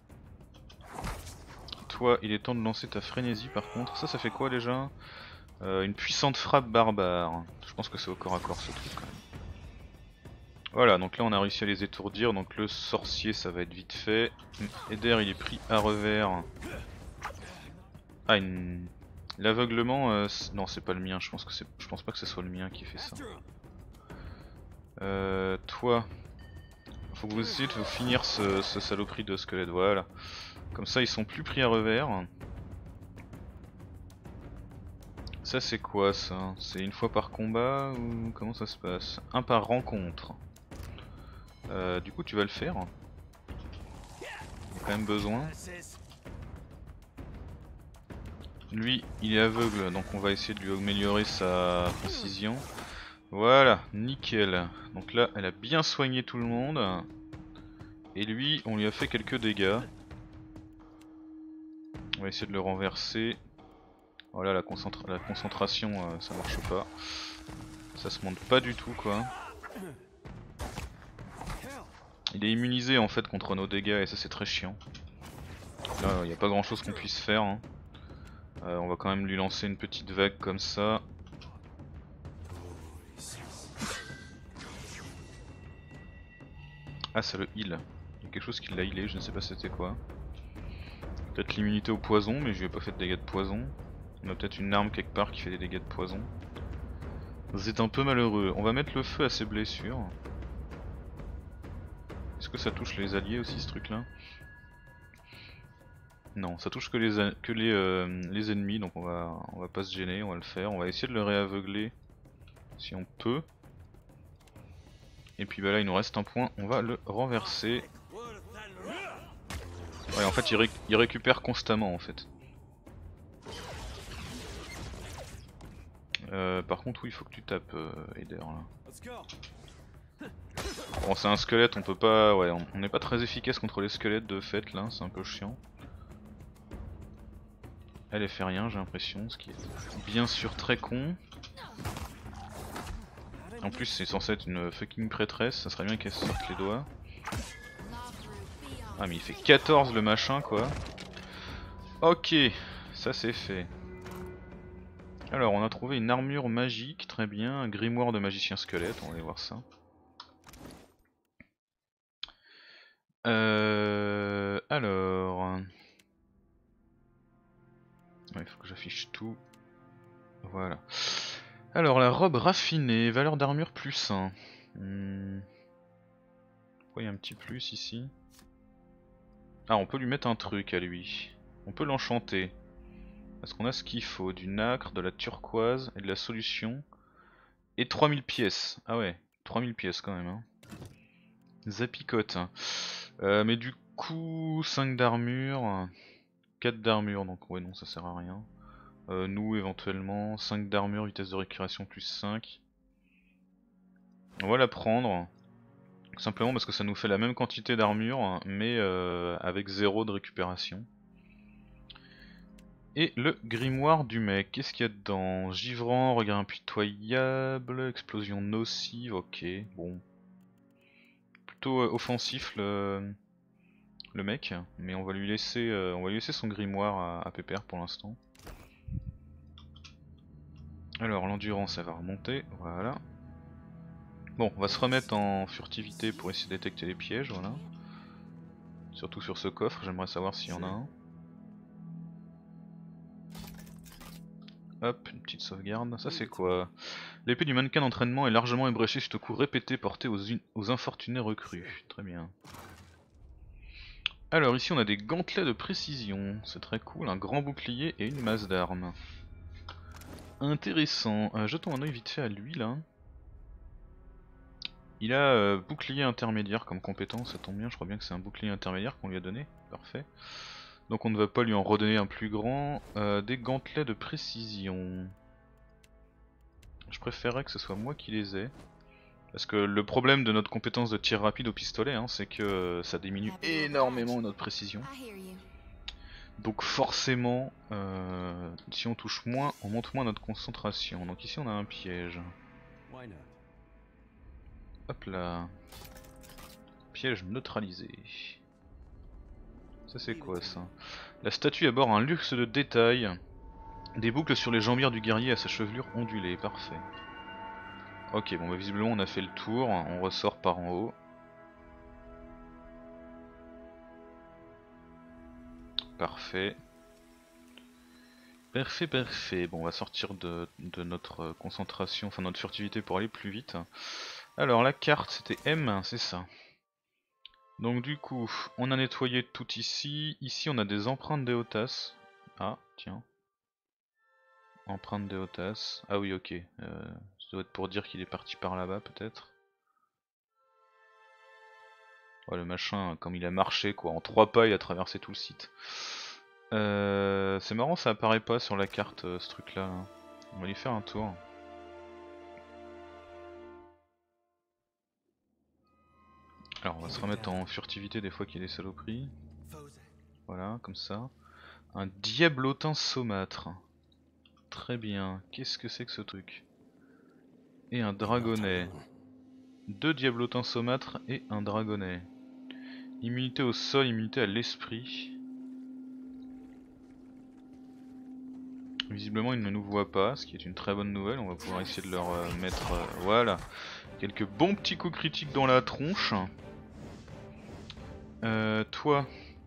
Toi il est temps de lancer ta frénésie par contre. Ça ça fait quoi déjà? euh, Une puissante frappe barbare. Je pense que c'est au corps à corps ce truc quand même. Voilà, donc là on a réussi à les étourdir, donc le sorcier ça va être vite fait. Eder il est pris à revers. Ah, une... l'aveuglement, euh, non c'est pas le mien, je pense que c'est, je pense pas que ce soit le mien qui fait ça. Euh, toi, faut que vous essayiez de finir ce, ce saloperie de squelette, voilà. Comme ça ils sont plus pris à revers. Ça c'est quoi ça? C'est une fois par combat ou comment ça se passe? Un par rencontre. Euh, du coup tu vas le faire. Il y a quand même besoin. Lui il est aveugle donc on va essayer de lui améliorer sa précision. Voilà, nickel. Donc là elle a bien soigné tout le monde. Et lui on lui a fait quelques dégâts. On va essayer de le renverser. Voilà la, concentra la concentration euh, ça marche pas. Ça se monte pas du tout quoi. Il est immunisé en fait contre nos dégâts et ça c'est très chiant. Là il n'y a pas grand chose qu'on puisse faire hein. euh, On va quand même lui lancer une petite vague comme ça. Ah ça le heal. Il y a quelque chose qui l'a healé, je ne sais pas c'était quoi. Peut-être l'immunité au poison mais je lui ai pas fait de dégâts de poison. On a peut-être une arme quelque part qui fait des dégâts de poison. C'est un peu malheureux. On va mettre le feu à ses blessures. Est-ce que ça touche les alliés aussi ce truc là? Non, ça touche que les, que les, euh, les ennemis, donc on va, on va pas se gêner, on va le faire. On va essayer de le réaveugler si on peut. Et puis bah là il nous reste un point, on va le renverser. Ouais, en fait il, ré il récupère constamment en fait. Euh, par contre oui, il faut que tu tapes euh, Eder là. Bon, c'est un squelette, on peut pas, ouais, on n'est pas très efficace contre les squelettes de fait là, c'est un peu chiant. Elle, elle fait rien, j'ai l'impression, ce qui est bien sûr très con. En plus, c'est censé être une fucking prêtresse, ça serait bien qu'elle se sorte les doigts. Ah, mais il fait quatorze le machin, quoi. Ok, ça c'est fait. Alors, on a trouvé une armure magique, très bien, un grimoire de magicien squelette, on va aller voir ça. Euh, alors... Il faut que j'affiche tout. Voilà. Alors la robe raffinée, valeur d'armure plus un. Hmm. Pourquoi il y a un petit plus ici? Ah, on peut lui mettre un truc à lui. On peut l'enchanter. Parce qu'on a ce qu'il faut, du nacre, de la turquoise et de la solution. Et trois mille pièces. Ah ouais, trois mille pièces quand même. Hein. Zapicote. Euh, mais du coup, cinq d'armure, quatre d'armure, donc ouais non ça sert à rien. Euh, nous éventuellement, cinq d'armure, vitesse de récupération plus cinq. On va la prendre. Simplement parce que ça nous fait la même quantité d'armure, mais euh, avec zéro de récupération. Et le grimoire du mec, qu'est-ce qu'il y a dedans? Givrant, regard impitoyable, explosion nocive, ok, bon. Plutôt euh, offensif le, le mec, mais on va lui laisser, euh, on va lui laisser son grimoire à, à Pépère pour l'instant. Alors l'endurance elle va remonter, voilà. Bon, on va se remettre en furtivité pour essayer de détecter les pièges, voilà. Surtout sur ce coffre, j'aimerais savoir s'il y en a un. Hop, une petite sauvegarde. Ça c'est quoi? L'épée du mannequin d'entraînement est largement ébréchée suite aux coups répétés portés aux, aux infortunés recrues. Très bien. Alors ici on a des gantelets de précision. C'est très cool, un grand bouclier et une masse d'armes. Intéressant. Euh, jetons un oeil vite fait à lui là. Il a euh, bouclier intermédiaire comme compétence, ça tombe bien, je crois bien que c'est un bouclier intermédiaire qu'on lui a donné. Parfait. Donc on ne va pas lui en redonner un plus grand. Euh, des gantelets de précision. Je préférerais que ce soit moi qui les ai. Parce que le problème de notre compétence de tir rapide au pistolet, hein, c'est que ça diminue énormément notre précision. Donc forcément, euh, si on touche moins, on monte moins notre concentration. Donc ici on a un piège. Hop là. Piège neutralisé. Ça c'est quoi ça? La statue aborde un luxe de détails. Des boucles sur les jambières du guerrier à sa chevelure ondulée, parfait. Ok, bon bah visiblement on a fait le tour, on ressort par en haut. Parfait. Parfait, parfait. Bon, on va sortir de, de notre concentration, enfin notre furtivité pour aller plus vite. Alors la carte c'était M, c'est ça. Donc du coup, on a nettoyé tout ici. Ici on a des empreintes d'Eotas. Ah, tiens. Empreinte d'Eotas. Ah oui, ok. Euh, ça doit être pour dire qu'il est parti par là-bas peut-être. Ouais, le machin, comme il a marché quoi, en trois pas il a traversé tout le site. Euh, c'est marrant, ça apparaît pas sur la carte euh, ce truc là. On va lui faire un tour. Alors on va se remettre en furtivité des fois qu'il y a des saloperies. Voilà, comme ça. Un diablotin saumâtre. Très bien, qu'est-ce que c'est que ce truc? Et un dragonnet. Deux diablotins saumâtres et un dragonnet. Immunité au sol, immunité à l'esprit. Visiblement ils ne nous voient pas, ce qui est une très bonne nouvelle. On va pouvoir essayer de leur euh, mettre euh, voilà, quelques bons petits coups critiques dans la tronche. Euh, toi,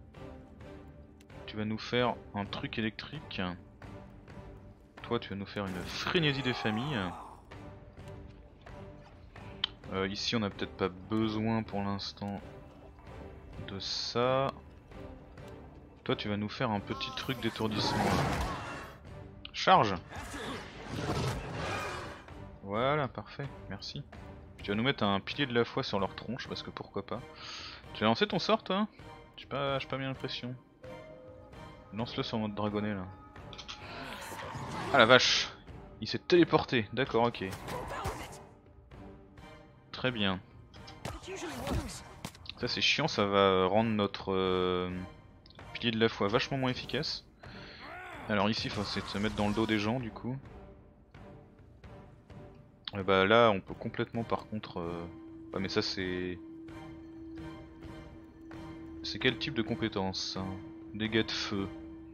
tu vas nous faire un truc électrique. Toi tu vas nous faire une frénésie des familles. Euh, ici on n'a peut-être pas besoin pour l'instant de ça. Toi tu vas nous faire un petit truc d'étourdissement. Charge. Voilà, parfait, merci. Tu vas nous mettre un pilier de la foi sur leur tronche, parce que pourquoi pas. Tu as lancé ton sort toi? J'ai pas, j'ai pas bien l'impression. Lance-le sur notre dragonnet là. Ah la vache! Il s'est téléporté, d'accord, ok. Très bien. Ça c'est chiant, ça va rendre notre euh, pilier de la foi vachement moins efficace. Alors ici il faut essayer de se mettre dans le dos des gens du coup. Et bah là on peut complètement par contre... Euh... Ah mais ça c'est... C'est quel type de compétence? Dégâts de feu.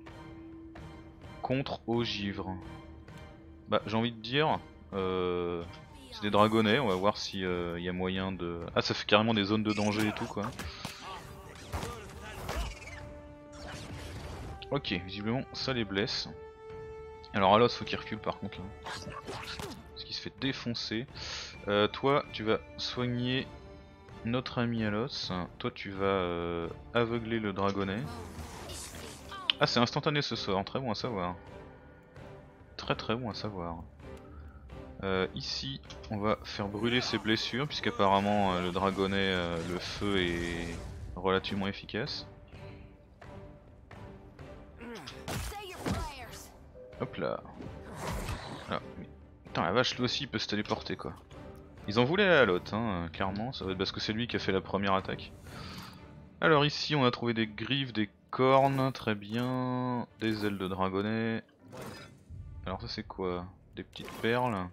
Contre au givre. Bah j'ai envie de dire... Euh... C'est des dragonnets, on va voir s'il euh, y a moyen de... Ah ça fait carrément des zones de danger et tout quoi. Ok, visiblement ça les blesse. Alors Alos faut qu'il recule par contre là. Parce qu'il se fait défoncer. Euh, toi tu vas soigner notre ami Alos. Toi tu vas euh, aveugler le dragonnet. Ah c'est instantané ce sort, très bon à savoir. Très très bon à savoir. Euh, ici on va faire brûler ses blessures puisqu'apparemment euh, le dragonnet, euh, le feu est relativement efficace. Hop là. Voilà. Putain la vache lui aussi il peut se téléporter quoi. Ils en voulaient à l'autre hein, clairement, ça va être parce que c'est lui qui a fait la première attaque. Alors ici on a trouvé des griffes, des cornes, très bien, des ailes de dragonnet. Alors ça c'est quoi? Des petites perles.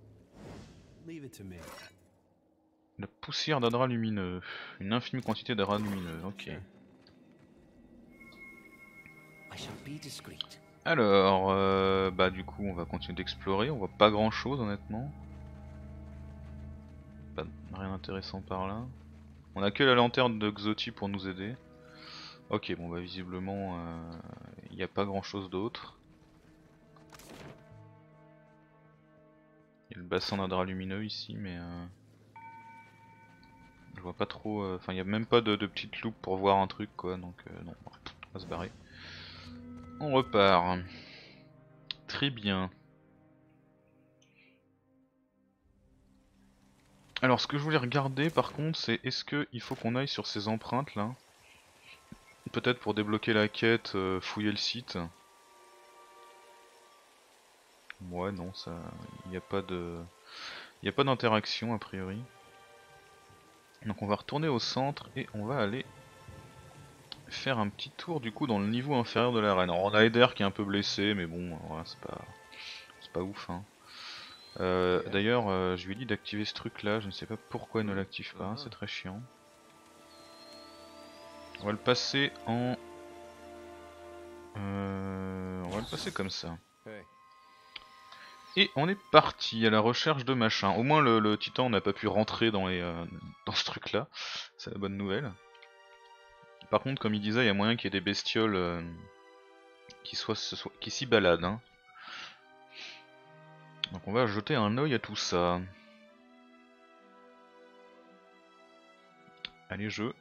La poussière d'adra lumineux, une infime quantité d'adra lumineux, ok. Alors, euh, bah du coup on va continuer d'explorer, on voit pas grand chose honnêtement. Pas rien d'intéressant par là. On a que la lanterne de Xoti pour nous aider. Ok, bon bah visiblement il euh, n'y a pas grand chose d'autre. Il y a le bassin d'adra lumineux ici mais euh, je vois pas trop, enfin euh, il n'y a même pas de, de petite loupe pour voir un truc quoi donc euh, non, on va se barrer. On repart. Très bien. Alors ce que je voulais regarder par contre c'est est-ce qu'il faut qu'on aille sur ces empreintes là. Peut-être pour débloquer la quête, euh, fouiller le site. Ouais non ça. Il n'y a pas de. Il n'y a pas d'interaction a priori. Donc on va retourner au centre et on va aller faire un petit tour du coup dans le niveau inférieur de l'arène. Alors on a Eder qui est un peu blessé mais bon voilà, c'est pas. C'est pas ouf hein. Euh, D'ailleurs euh, je lui ai dit d'activer ce truc là, je ne sais pas pourquoi il ne l'active pas, c'est très chiant. On va le passer en... Euh, on va le passer comme ça. Et on est parti à la recherche de machin. Au moins le, le titan n'a pas pu rentrer dans, les, euh, dans ce truc là. C'est la bonne nouvelle. Par contre comme il disait il y a moyen qu'il y ait des bestioles euh, qui soient, soient, qui s'y baladent. Hein. Donc on va jeter un œil à tout ça. Allez jeu.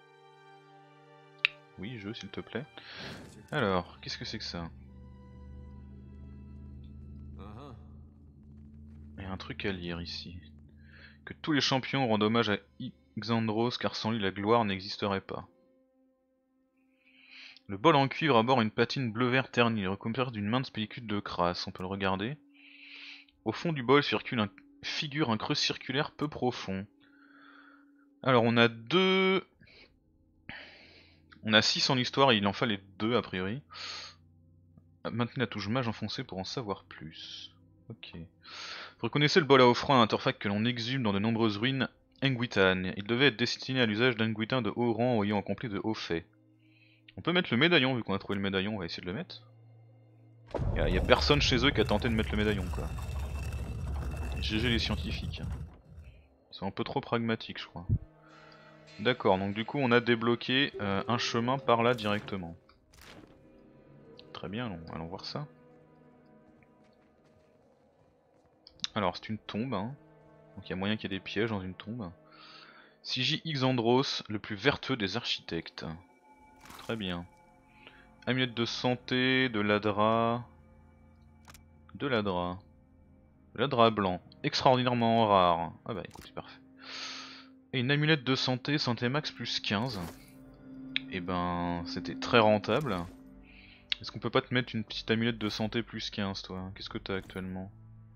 Oui jeu s'il te plaît. Alors qu'est-ce que c'est que ça? Il y a un truc à lire ici. Que tous les champions rendent hommage à Xandros car sans lui la gloire n'existerait pas. Le bol en cuivre aborde une patine bleu-vert ternie, recouverte d'une mince pellicule de crasse, on peut le regarder. Au fond du bol circule un... figure un creux circulaire peu profond. Alors on a deux... On a six en histoire et il en fallait deux a priori. Maintenez la touche mage enfoncée pour en savoir plus. Ok. Vous reconnaissez le bol à offrande, un artefact que l'on exhume dans de nombreuses ruines Engwitan. Il devait être destiné à l'usage d'Engwitans de haut rang ou ayant accompli de hauts faits. On peut mettre le médaillon vu qu'on a trouvé le médaillon, on va essayer de le mettre. Il y, y a personne chez eux qui a tenté de mettre le médaillon quoi. G G les scientifiques. Ils sont un peu trop pragmatiques je crois. D'accord, donc du coup on a débloqué euh, un chemin par là directement. Très bien, allons, allons voir ça. Alors c'est une tombe, hein. Donc il y a moyen qu'il y ait des pièges dans une tombe. Sigi Xandros, le plus vertueux des architectes. Très bien. Amulette de santé, de l'Adra. De l'Adra. De l'Adra blanc. Extraordinairement rare. Ah bah écoute, c'est parfait. Et une amulette de santé, santé max plus quinze. Et ben, c'était très rentable. Est-ce qu'on peut pas te mettre une petite amulette de santé plus quinze, toi? Qu'est-ce que t'as actuellement?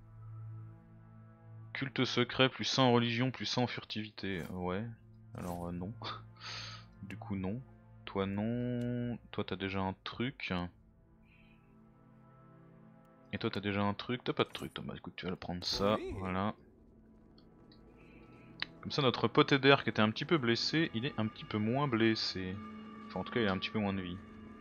Culte secret, plus cent en religion, plus cent en furtivité. Ouais. Alors euh, non. Du coup non. Toi non. Toi t'as déjà un truc. Et toi t'as déjà un truc. T'as pas de truc. Bah écoute, tu vas le prendre ça. Voilà. Comme ça notre pote Eder qui était un petit peu blessé, il est un petit peu moins blessé. Enfin en tout cas il a un petit peu moins de vie.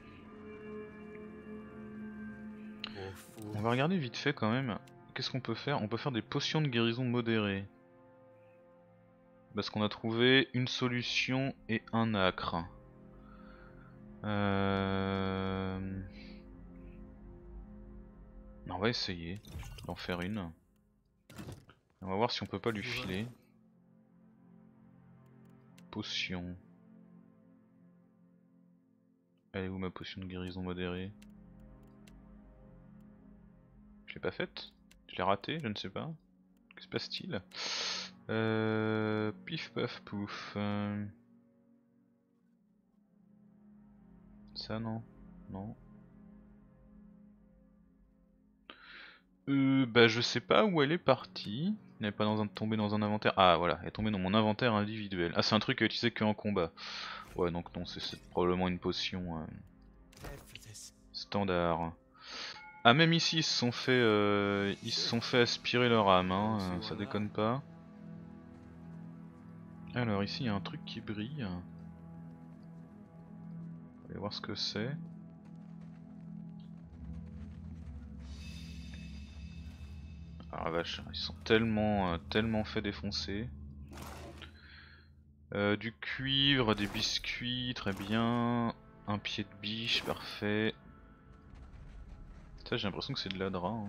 On va regarder vite fait quand même. Qu'est-ce qu'on peut faire? On peut faire des potions de guérison modérées. Parce qu'on a trouvé une solution et un acre. Euh... On va essayer d'en faire une. On va voir si on peut pas lui filer. Potion. Elle est où ma potion de guérison modérée? Je l'ai pas faite? Je l'ai ratée? Je ne sais pas. Que se passe-t-il? Euh... Pif paf pouf. Euh... Ça non? Non. Euh, bah je sais pas où elle est partie. Elle n'est pas dans un, tombée dans un inventaire. Ah voilà, elle est tombée dans mon inventaire individuel. Ah c'est un truc à utiliser que en combat. Ouais donc non, c'est probablement une potion euh, standard. Ah même ici ils se sont fait, euh, ils se sont fait aspirer leur âme, hein, euh, ça déconne pas. Alors ici il y a un truc qui brille. On va aller voir ce que c'est. Ah la vache, ils sont tellement, euh, tellement fait défoncer. Euh, du cuivre, des biscuits, très bien. Un pied de biche, parfait. Ça j'ai l'impression que c'est de l'Adra. Hein.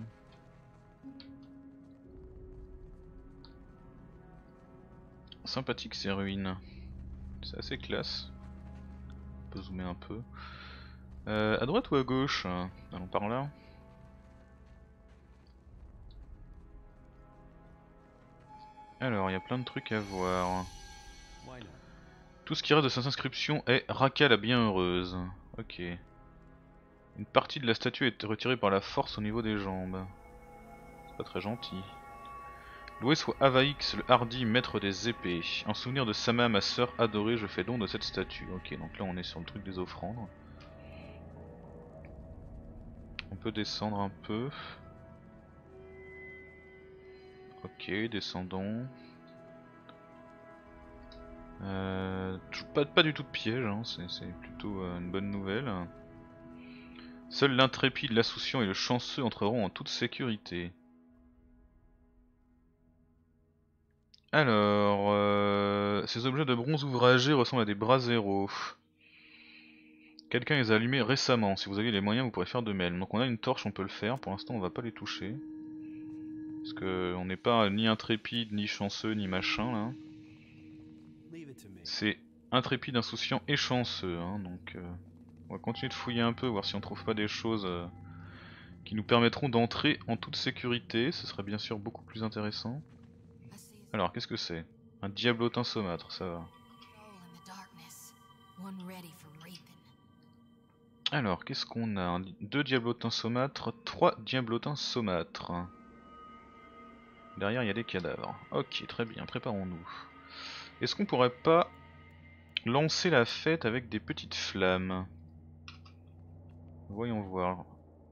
Sympathique ces ruines. C'est assez classe. On peut zoomer un peu. Euh, à droite ou à gauche? Allons par là. Alors, il y a plein de trucs à voir. Tout ce qui reste de cette inscription est Raka la bienheureuse. Ok. Une partie de la statue est retirée par la force au niveau des jambes. C'est pas très gentil. Loué soit Avaix, le hardi maître des épées. En souvenir de Sama, ma sœur adorée, je fais don de cette statue. Ok, donc là on est sur le truc des offrandes. On peut descendre un peu. Ok, descendons. Euh, pas, pas du tout de piège, hein, c'est plutôt euh, une bonne nouvelle. Seul l'intrépide, l'assouciant et le chanceux entreront en toute sécurité. Alors, euh, ces objets de bronze ouvragé ressemblent à des braseros. Quelqu'un les a allumés récemment, si vous avez les moyens vous pourrez faire de même. Donc on a une torche, on peut le faire, pour l'instant on va pas les toucher. Parce que on n'est pas ni intrépide, ni chanceux, ni machin là. C'est intrépide, insouciant et chanceux, hein, donc euh, on va continuer de fouiller un peu, voir si on trouve pas des choses euh, qui nous permettront d'entrer en toute sécurité, ce serait bien sûr beaucoup plus intéressant. Alors qu'est-ce que c'est? Un diablotin saumâtre, ça va. Alors qu'est-ce qu'on a? Deux diablotins saumâtres, trois diablotins saumâtres. Derrière il y a des cadavres. Ok, très bien, préparons-nous. Est-ce qu'on pourrait pas lancer la fête avec des petites flammes? Voyons voir.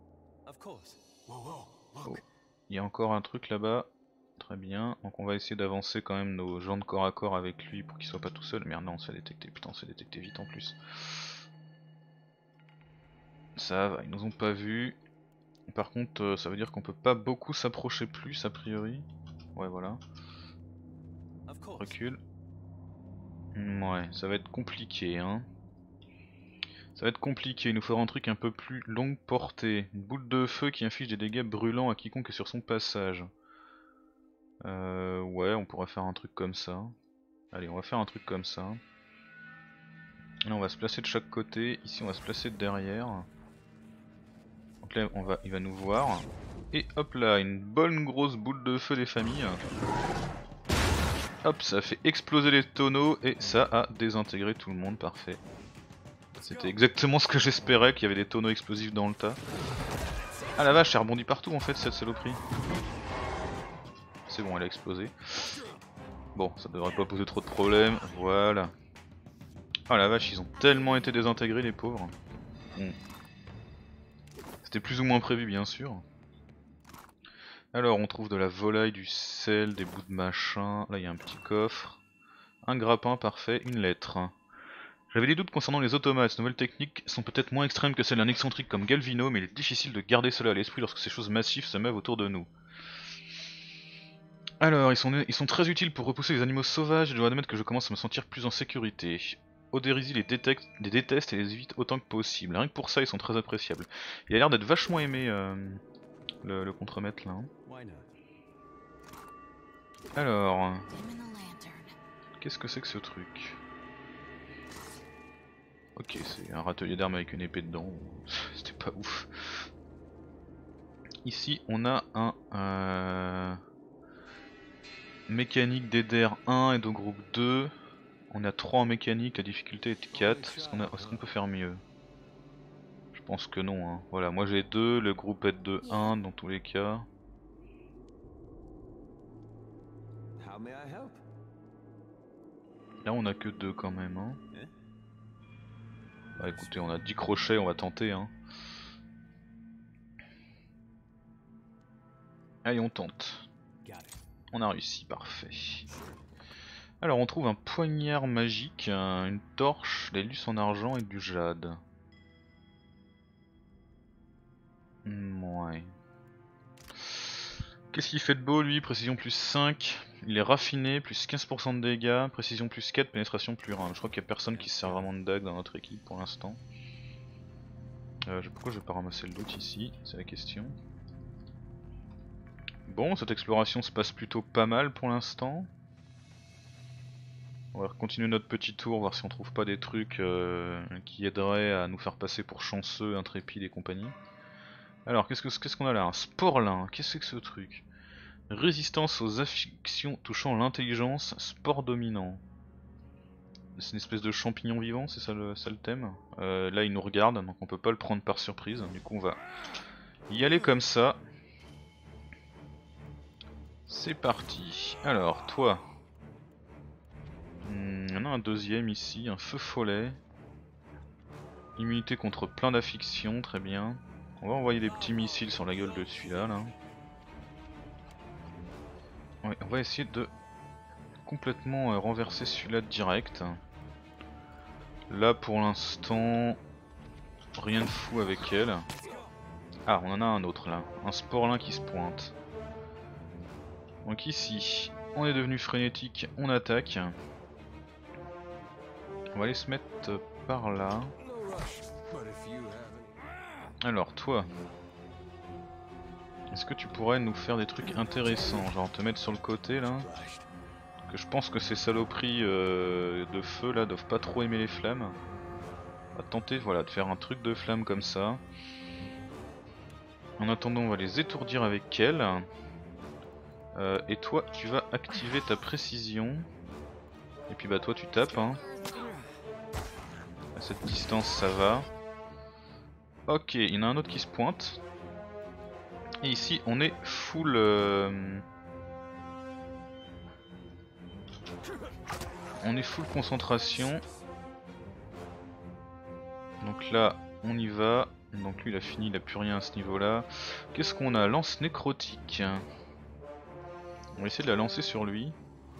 Oh, il y a encore un truc là-bas. Très bien, donc on va essayer d'avancer quand même nos gens de corps à corps avec lui pour qu'il soit pas tout seul. Merde, non, on se fait détecter, putain, on se fait détecter vite en plus. Ça va, ils nous ont pas vus. Par contre, euh, ça veut dire qu'on peut pas beaucoup s'approcher plus a priori. Ouais, voilà. Recule. Ouais, ça va être compliqué, hein. Ça va être compliqué, il nous faudra un truc un peu plus longue portée. Une boule de feu qui inflige des dégâts brûlants à quiconque est sur son passage. Euh, ouais, on pourrait faire un truc comme ça. Allez, on va faire un truc comme ça. Là on va se placer de chaque côté, ici on va se placer de derrière. Donc là on va, il va nous voir. Et hop là, une bonne grosse boule de feu des familles. Hop, ça a fait exploser les tonneaux et ça a désintégré tout le monde, parfait. C'était exactement ce que j'espérais, qu'il y avait des tonneaux explosifs dans le tas. Ah la vache, elle rebondit partout en fait cette saloperie. C'est bon, elle a explosé. Bon, ça devrait pas poser trop de problèmes, voilà. Ah la vache, ils ont tellement été désintégrés les pauvres. Bon. C'était plus ou moins prévu bien sûr. Alors on trouve de la volaille, du sel, des bouts de machin. Là il y a un petit coffre. Un grappin parfait, une lettre. J'avais des doutes concernant les automates. Ces nouvelles techniques sont peut-être moins extrêmes que celles d'un excentrique comme Galvino, mais il est difficile de garder cela à l'esprit lorsque ces choses massives se meuvent autour de nous. Alors, ils sont, ils sont très utiles pour repousser les animaux sauvages, et je dois admettre que je commence à me sentir plus en sécurité. Oderizi les, détecte, les déteste et les évite autant que possible. Rien que pour ça, ils sont très appréciables. Il a l'air d'être vachement aimé, euh, le, le contremaître là. Hein. Alors, qu'est-ce que c'est que ce truc? Ok, c'est un râtelier d'armes avec une épée dedans. C'était pas ouf. Ici, on a un... Euh... mécanique d'E D R un et de groupe deux. On a trois en mécanique, la difficulté est quatre. Est-ce qu'on a... est-ce qu'on peut faire mieux? Je pense que non. Hein. Voilà, moi j'ai deux, le groupe est de un dans tous les cas. Là on a que deux quand même. Hein. Bah écoutez, on a dix crochets, on va tenter. Hein. Allez, on tente. On a réussi, parfait. Alors on trouve un poignard magique, une torche, des luces en argent et du jade. Ouais. Qu'est-ce qu'il fait de beau lui? Précision plus cinq, il est raffiné, plus quinze pour cent de dégâts, précision plus quatre, pénétration plus un. Je crois qu'il n'y a personne qui se sert vraiment de dague dans notre équipe pour l'instant. Euh, pourquoi je vais pas ramasser le loot ici? C'est la question. Bon, cette exploration se passe plutôt pas mal pour l'instant. On va continuer notre petit tour, voir si on trouve pas des trucs euh, qui aideraient à nous faire passer pour chanceux, intrépides et compagnie. Alors, qu'est-ce qu'on qu'est-ce qu'on a là? Un sporlin, qu'est-ce que c'est que ce truc? Résistance aux afflictions touchant l'intelligence, sport dominant. C'est une espèce de champignon vivant, c'est ça le, ça le thème. euh, Là il nous regarde, donc on peut pas le prendre par surprise, du coup on va y aller comme ça. C'est parti. Alors, toi... Il y en a un deuxième ici, un feu follet. Immunité contre plein d'afflictions, très bien. On va envoyer des petits missiles sur la gueule de celui-là. Là. Ouais, on va essayer de complètement euh, renverser celui-là direct. Là pour l'instant, rien de fou avec elle. Ah, on en a un autre là, un sporlin qui se pointe. Donc ici, on est devenu frénétique, on attaque. On va aller se mettre par là. Alors toi, est-ce que tu pourrais nous faire des trucs intéressants, genre te mettre sur le côté là? Que je pense que ces saloperies euh, de feu là doivent pas trop aimer les flammes. On va tenter voilà, de faire un truc de flamme comme ça. En attendant on va les étourdir avec elle. Euh, et toi tu vas activer ta précision. Et puis bah toi tu tapes hein. À cette distance ça va. Ok, il y en a un autre qui se pointe. Et ici on est full... Euh... On est full concentration. Donc là on y va. Donc lui il a fini, il a plus rien à ce niveau là. Qu'est-ce qu'on a? Lance nécrotique. On va essayer de la lancer sur lui.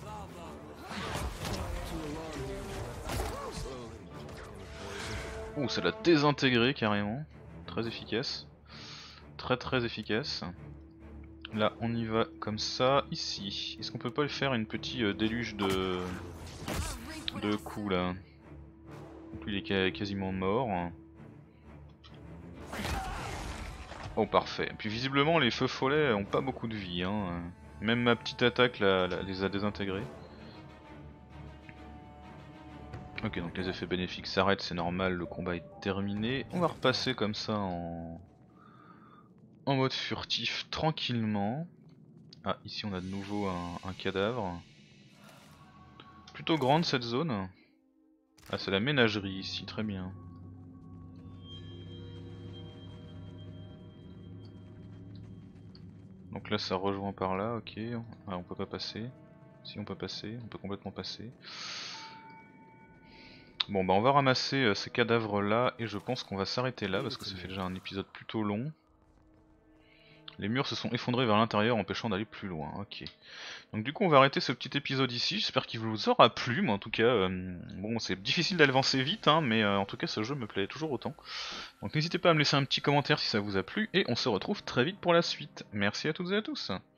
Ouh, ça l'a désintégré carrément. Très efficace. Très très efficace. Là on y va comme ça. Ici, est-ce qu'on peut pas faire une petite euh, déluge de de coups là? Donc lui il est quasiment mort. Oh parfait. Et puis visiblement les feux follets ont pas beaucoup de vie hein. Même ma petite attaque là, là, les a désintégrés. Ok, donc les effets bénéfiques s'arrêtent, c'est normal, le combat est terminé. On va repasser comme ça en... en mode furtif tranquillement. Ah, ici on a de nouveau un, un cadavre. Plutôt grande cette zone. Ah, c'est la ménagerie ici, très bien. Donc là ça rejoint par là, ok. Ah, on peut pas passer. Si on peut passer, on peut complètement passer. Bon bah on va ramasser euh, ces cadavres là et je pense qu'on va s'arrêter là parce que ça fait déjà un épisode plutôt long. Les murs se sont effondrés vers l'intérieur empêchant d'aller plus loin, ok. Donc du coup on va arrêter ce petit épisode ici, j'espère qu'il vous aura plu, mais en tout cas, euh, bon c'est difficile d'avancer vite, hein, mais euh, en tout cas ce jeu me plaît toujours autant. Donc n'hésitez pas à me laisser un petit commentaire si ça vous a plu, et on se retrouve très vite pour la suite. Merci à toutes et à tous.